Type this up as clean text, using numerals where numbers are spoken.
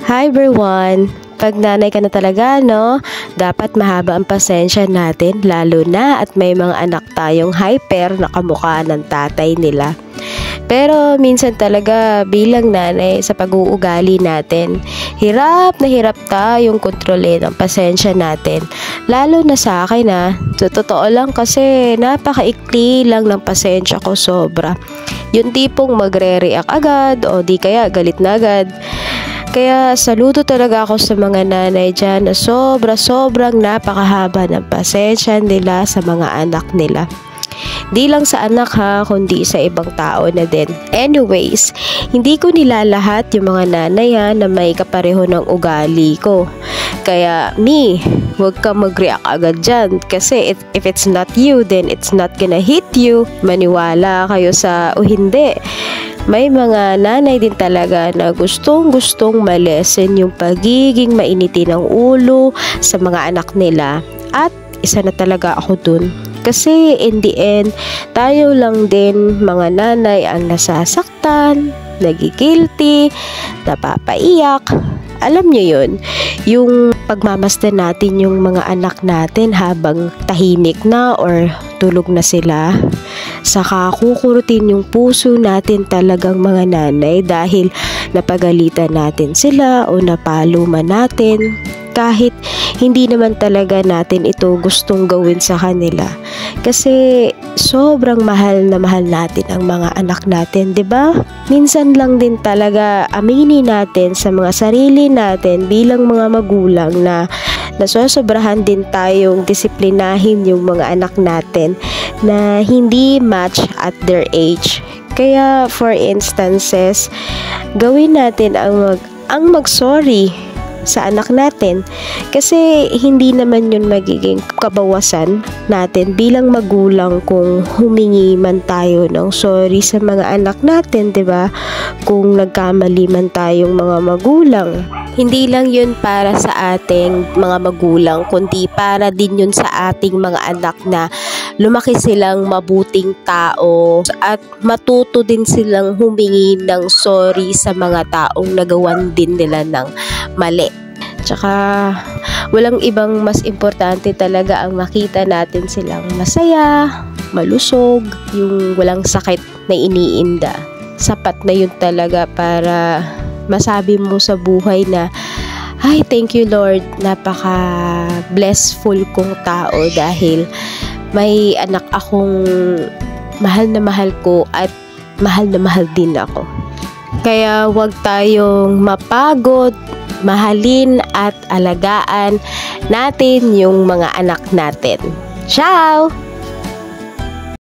Hi everyone! Pag nanay ka na talaga, no? Dapat mahaba ang pasensya natin, lalo na at may mga anak tayong hyper na kamukha ng tatay nila. Pero minsan talaga bilang nanay sa pag-uugali natin, hirap na hirap tayong kontrolin ang pasensya natin. Lalo na sa akin sa totoo lang kasi napakaikli lang ng pasensya ko sobra. Yung tipong magre-react agad o di kaya galit na agad. Kaya saludo talaga ako sa mga nanay dyan na sobrang napakahaba ng pasensya nila sa mga anak nila. Di lang sa anak kundi sa ibang tao na din. Anyways, hindi ko nilalahat yung mga nanay na may kapareho ng ugali ko. Kaya huwag ka mag-react agad dyan. Kasi if it's not you, then it's not gonna hit you. Maniwala kayo sa hindi. May mga nanay din talaga na gustong malesen yung pagiging mainitin ng ulo sa mga anak nila. At isa na talaga ako dun. Kasi in the end, tayo lang din mga nanay ang nasasaktan, nagigilty, napapaiyak. Alam nyo yun, yung pagmamasdan natin yung mga anak natin habang tahimik na or tulog na sila. Saka kukurutin yung puso natin talagang mga nanay dahil napagalitan natin sila o napalo man natin. Kahit hindi naman talaga natin ito gustong gawin sa kanila. Kasi sobrang mahal na mahal natin ang mga anak natin, 'di ba? Minsan lang din talaga aminin natin sa mga sarili natin bilang mga magulang na nasosobrahan din tayong disiplinahin yung mga anak natin na hindi match at their age. Kaya for instances, gawin natin ang mag-sorry sa anak natin kasi hindi naman yun magiging kabawasan natin bilang magulang kung humingi man tayo ng sorry sa mga anak natin, 'di ba? Kung nagkamali man tayong mga magulang, hindi lang yun para sa ating mga magulang kundi para din yun sa ating mga anak na lumaki silang mabuting tao at matuto din silang humingi ng sorry sa mga taong nagawan din nila ng mali. Tsaka walang ibang mas importante talaga ang makita natin silang masaya, malusog, yung walang sakit na iniinda. Sapat na yun talaga para masabi mo sa buhay na ay, thank you Lord, napaka-blessful kong tao dahil may anak akong mahal na mahal ko at mahal na mahal din ako. Kaya wag tayong mapagod, mahalin at alagaan natin yung mga anak natin. Ciao!